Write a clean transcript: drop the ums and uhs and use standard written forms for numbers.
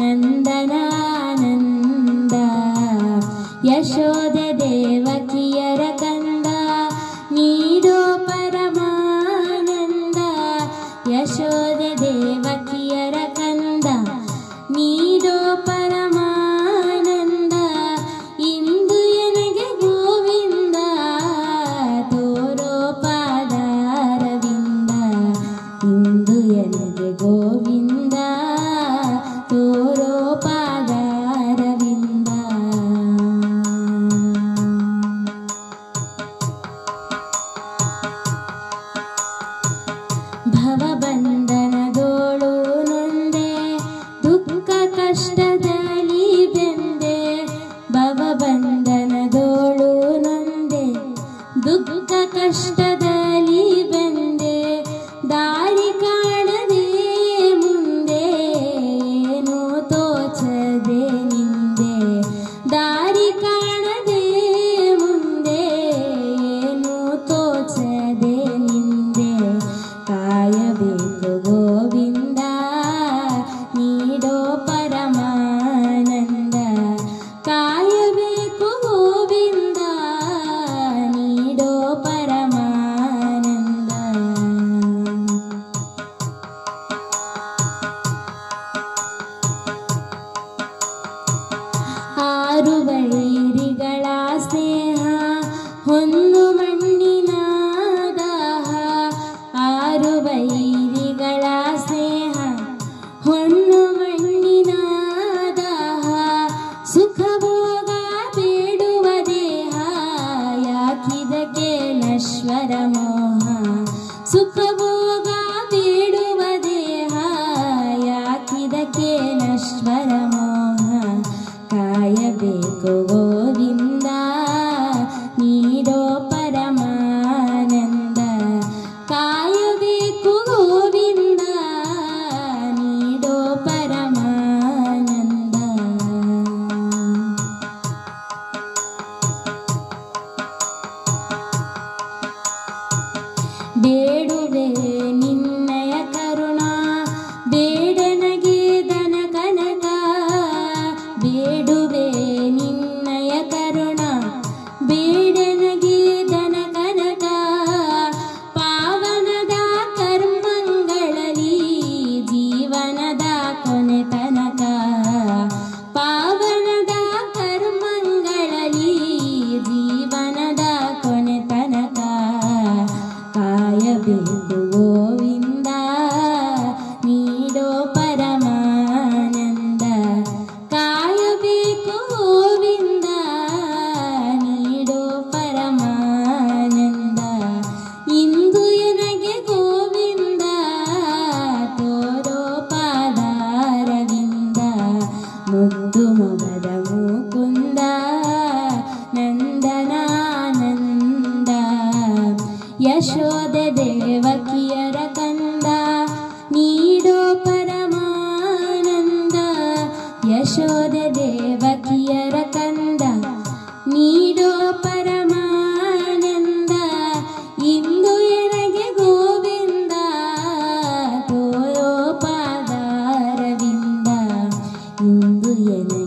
ನಂದನಾನಂದ ಯಶೋದೆ ದೇವಕಿಯರ ಕಂದ ನೀಡೋ ಪರಮಾನಂದ ಯಶೋದೆ ದೇವಕಿಯರ ಕಂದ ನೀಡೋ ಪರಮಾನಂದ ಇಂದು ಎನಗೆ ಗೋವಿಂದ ತೋರೋ ಪಾದಾರವಿಂದ ಇಂದು ಎನಗೆ ಗೋವಿಂದ ತೋರೋ ಪಾದಾರವಿಂದ ಭವಬಂಧನದೋಳು ನೊಂದೆ ದುಃಖ ಕಷ್ಟದಲ್ಲಿ ಬೆಂದೆ ಭವಬಂಧನದೋಳು ನೊಂದೆ ದುಃಖ ಕಷ್ಟದಲ್ಲಿ ಬೆಂದೆ ದಾರಿ ಕಾಣದೆ ಮುಂದೆ ಏನೋ ತೋಚದೆ ನಿಂದೆ ದಾರಿ ಕಾಣದೆ ಮುಂದೆ ಏನೋ ತೋಚದೆ ನಿಂದೆ ಕಾಯಬೇಕು ಗೋವಿಂದ ನೀಡೋ ಪರಮಾನಂದ ಕಾಯಬೇಕು ಗೋವಿಂದ ನೀಡೋ ಪರಮಾನಂದ ಆರು ವೈರಿಗಳ ಸ್ನೇಹ ಹೊನ್ನು ಮಣ್ಣಿನ ದಾಹ ಆರು ವೈರಿಗಳ ಸ್ನೇಹ ಹೊನ್ನು ಮಣ್ಣಿನ ದಾಹ ಸುಖಭೋಗ ಬೇಡುವ ದೇಹ ಯಾಕಿದಕ್ಕೆ ನಶ್ವರ ಮೋಹ ಸುಖಭೋಗ ಬೇಡುವ ದೇಹ ಯಾಕಿದಕ್ಕೆ ನಶ್ವರ ಮೋಹ ಕಾಯಬೇಕು ಗೋವಿಂದ ನೀಡೋ ಪರಮಾನಂದ ಕಾಯಬೇಕು ಗೋವಿಂದ ನೀಡೋ ಪರಮಾನಂದ ಬೇಡುವೆ ನಿನ್ನಯ ಕರುಣಾ ಬೇಡನಗೆ ದನ ಕನಕ ಬೇಡುವೆ ನಿನ್ನಯ ಕರುಣಾ ಬೇಡನಗೆ ದನ ಕನಕ ಪಾವನದ ಕರ್ಮಗಳಲ್ಲಿ ಜೀವನದ ಕೊನೆ ತನಕ ಪಾವನದ ಕರ್ಮಗಳಲ್ಲಿ ಜೀವನದ ಕೊನೆ ತನಕ ಕಾಯಬೇಕು ಗೋವಿಂದ ನೀಡೋ ಪರಮಾನಂದ ಕಾಯಬೇಕು ಗೋವಿಂದ ನೀಡೋ ಪರಮಾನಂದ ಇಂದು ಎನಗೆ ಗೋವಿಂದ ತೋರೋ ಪಾದಾರವಿಂದ ಮುದ್ದು ಮೊಗದ ಮುಕುಂದ ನಂದನಾನಂದ ಯಶೋದೆ ದೇವಕಿಯರ ಕಂದ ನೀಡೋ ಪರಮಾನಂದ ಯಶೋದೆ ದೇವಕಿಯರ ಕಂದ ನೀಡೋ ಪರಮಾನಂದ ಇಂದು ಎನಗೆ ಗೋವಿಂದ ತೋರೋ ಪಾದಾರವಿಂದ ಇಂದು ಎನಗೆ